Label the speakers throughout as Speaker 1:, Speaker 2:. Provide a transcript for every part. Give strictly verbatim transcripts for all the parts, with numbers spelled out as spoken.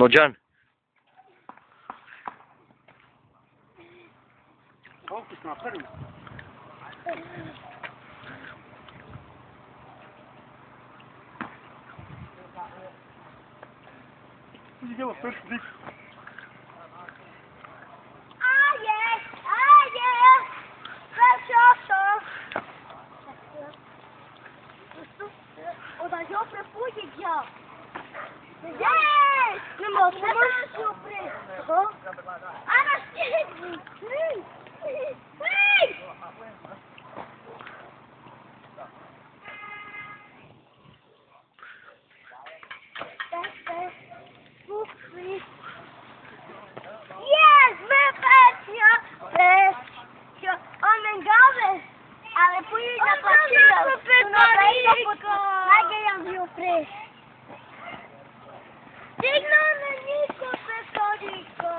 Speaker 1: Nođan.
Speaker 2: Fokus na prvi. Idemo prvi dik.
Speaker 3: Ajde, ajde. Precioso. Oda já prepuje já. Yes! Não mostra, não mostra. Ah, não sei. Yes, perfecto. Perfecto. On mijn gaven. Ale pójdę na placido. Nagle ją fres. Digno na nisko petoriko.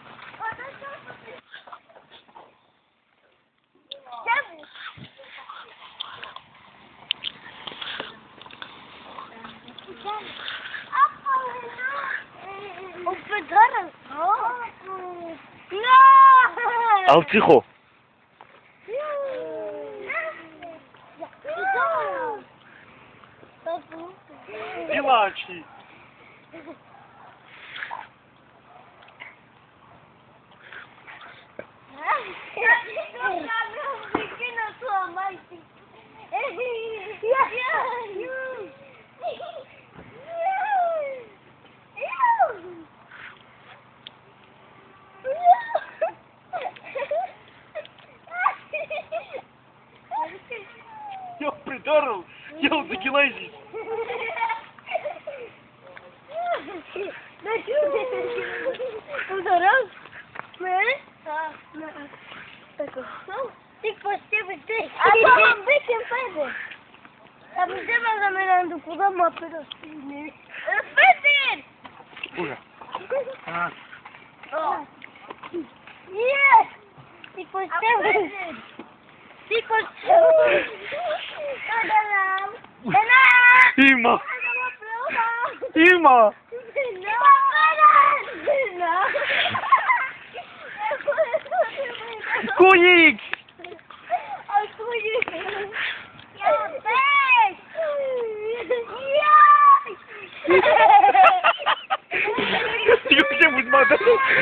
Speaker 1: Au psycho.
Speaker 2: Пилачи. Я придурал, я удагилазил.
Speaker 3: Udorou? Né? Tá. Tá gostando? Tem que fazer você. Ah, tá bem que fazer. Tá me dando mais ou menos do cu uma pedacinho. Fazer!
Speaker 2: Puxa. Ah.
Speaker 3: Oh. Yes! Tem que fazer. Tem que fazer. Cadê lá?
Speaker 2: Има! Има! Куник!
Speaker 3: Ой, куник! Я
Speaker 2: Ти ще будь мата!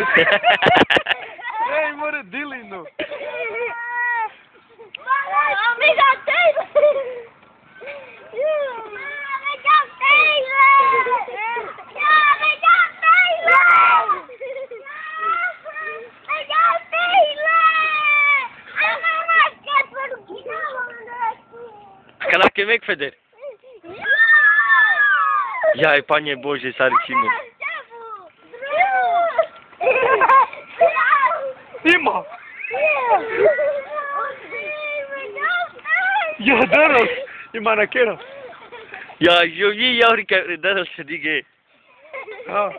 Speaker 2: Ей, море, дилино!
Speaker 1: Kalakie weg, Feder. Jaj, Panie Boże, Sarcimy.
Speaker 2: Има! Я дарос! Има на кера!
Speaker 1: Ja, eu vi iau rica, dar să dige.
Speaker 2: Ah.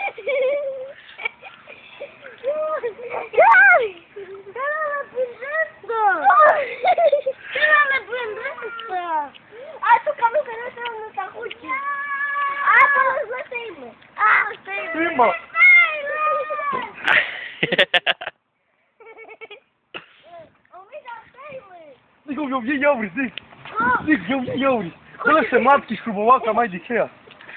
Speaker 2: Има! Zic, eu iei iauri, zic! Zic, eu iei iauri! Dă-le-se matchi și cubovaca mai de cheia!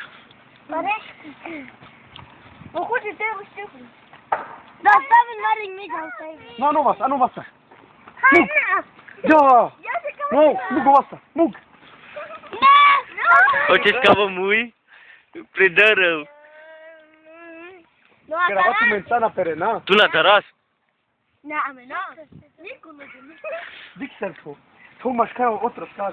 Speaker 3: Mă curte te știu. Dar stai în mare mic al tăi.
Speaker 2: Nu, nu asta, nu asta!
Speaker 3: Hai,
Speaker 2: Da! Nu, mug asta, mug!
Speaker 1: O ce scavă mui? Predără.
Speaker 2: Era batu mentana perena.
Speaker 1: Tu la taras?
Speaker 3: Na, ame, na. Nicu nu de
Speaker 2: Zic să-l tu maș ca otră scaz.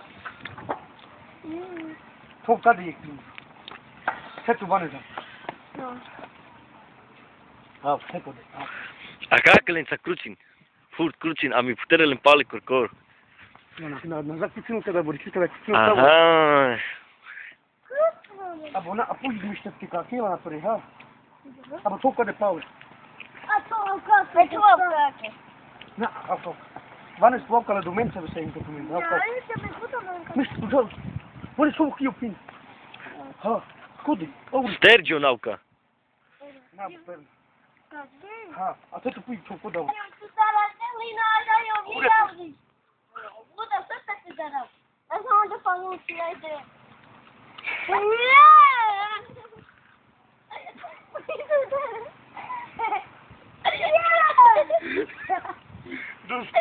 Speaker 2: Tu cade e plin. Ce tu bani da?
Speaker 3: Nu.
Speaker 2: Ah, ce tu de?
Speaker 1: Acá că le-nța crucin. Furt crucin, am i puterele în pale curcor.
Speaker 2: Nu, nu, nu, zac puținul că da burichită la puținul tău.
Speaker 1: Aha.
Speaker 2: Abo, na, apoi miște pica aquela na preha. Abo, tu cade Paul.
Speaker 3: A to ca, pe tu ca.
Speaker 2: Na, afo. Vane sploka la domența de să intre cu mine.
Speaker 3: Ja, nu se pe puto mânca.
Speaker 2: Nu știu, George. Vane sploka eu pin. Ha, scudi. Oh,
Speaker 1: Stergiu nauka.
Speaker 2: Na, per. Ha, a to tu pui co podał.
Speaker 3: Tu zaraz Elina dają mi jawni. Buda, co tak ty zaraz? Ja sam do panu przyjdę. Nie!
Speaker 2: Dos.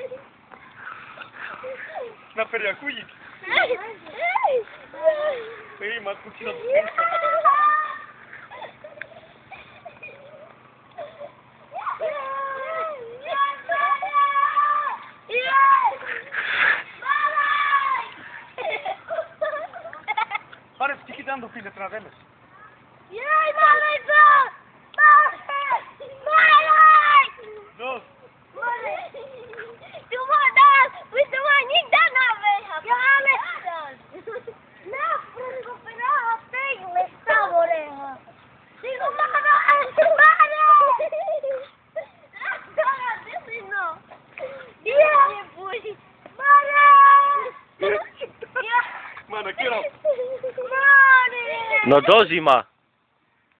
Speaker 2: Na feria cuit. Ei, mas cu tine. Pare sticky dando file tra veles.
Speaker 3: Jej, malej to! Malej!
Speaker 2: Dos.
Speaker 3: Tu vodas, uite mă, nici da n-avea. Eu am Na, frângo pe na, pegle, stavore. Digo, mama, mare! Dora, desi no. Dia, mare!
Speaker 2: Mano, que era?
Speaker 3: Mare!
Speaker 1: No do zima.